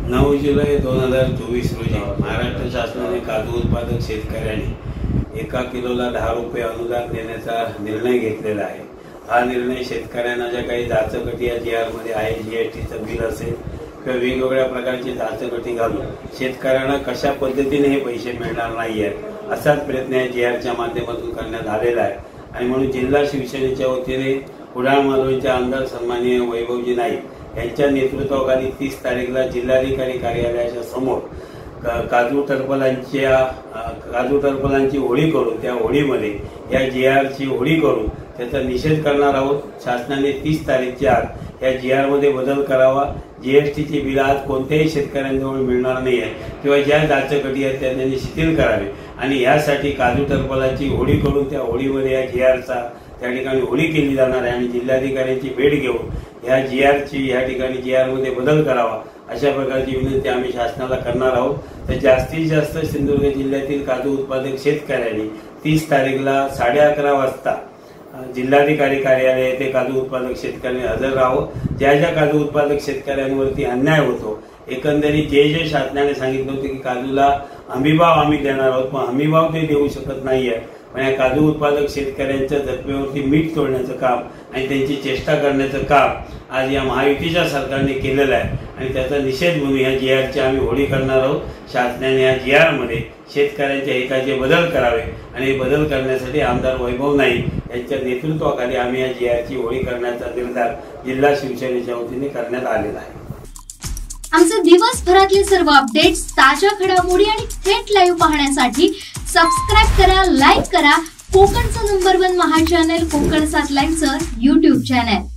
9 जुलै 2024 रोजी महाराष्ट्र शासनाने काजू उत्पादक शेतकऱ्यांनी 1 किलोला 10 रुपये अनुदान देण्याचा निर्णय घेतलेला आहे। हा निर्णय शेतकऱ्यांना ज्या काही जाचकटी या जीआर मध्ये आहे, जीएसटीचं बिल असेल किंवा वेगवेगळ्या प्रकारची जाचकटी घालून शेतकऱ्यांना कशा पद्धतीने हे पैसे मिळणार नाहीयेत असाच प्रयत्न या जीआरच्या माध्यमातून करण्यात आलेला आहे। आणि म्हणून जिल्हा शिवसेनेच्या वतीने कुडाळ मालवणच्या आमदार सन्माननीय वैभवजी नाईक यांच्या नेतृत्वाखाली 30 तारीखला जिल्हाधिकारी कार्यालयाच्या समोर काजू टरफलांची होळी करून त्या होळीमध्ये या जीआरची होळी करून त्याचा निषेध करणार आहोत। शासनाने 30 तारीखच्या आत या जीआर मध्ये बदल करावा। जीएसटीची बिल आज कोणत्याही शेतकऱ्यांजवळ मिळणार नाही आहे किंवा ज्या जाचकटी आहेत त्या त्यांनी शिथिल करावे आणि यासाठी काजू टरफलांची होळी करून त्या होळीमध्ये या जीआरचा त्या ठिकाणी होळी केली जाणार आहे आणि जिल्हाधिकाऱ्यांची भेट घेऊन या जीआरची या ठिकाणी जीआर मध्ये बदल करावा अशा प्रकारची विनंती आम्ही शासनाला करणार आहोत। तर जास्तीत जास्त सिंधुदुर्ग जिल्ह्यातील काजू उत्पादक शेतकऱ्यांनी 30 तारीखला 11:30 वाजता जिल्हाधिकारी कार्यालय येथे काजू उत्पादक शेतकऱ्यांनी हजर राहावं। ज्या ज्या काजू उत्पादक शेतकऱ्यांवरती अन्याय होतो, एकंदरीत जे शासनाने सांगितलं होतं की काजूला हमीभाव आम्ही देणार आहोत, पण हमीभाव ते देऊ शकत नाहीये। पण या काजू उत्पादक शेतकऱ्यांच्या जखमेवरती मीठ तोडण्याचं काम आणि त्यांची चेष्टा करण्याचं काम आज या महायुतीच्या सरकारने केलेलं आहे आणि त्याचा निषेध म्हणून या जीआरची आम्ही होळी करणार आहोत। शासनाने या जीआर मध्ये शेतकऱ्यांच्या हिताचे बदल करावे आणि बदल करण्यासाठी आमदार वैभव नाईक यांच्या नेतृत्वाखाली आम्ही या जीआरची होळी करण्याचा निर्धार जिल्हा शिवसेनेच्या वतीने करण्यात आलेला आहे। आमचे दिवसभरातले सर्व अपडेट्स, ताज्या घडामोडी आणि थेट लाईव्ह पाहण्यासाठी सबस्क्राइब करा, लाईक करा कोकणचं नंबर 1 महा चॅनल कोकण 7 लाईव्हचं YouTube चॅनल।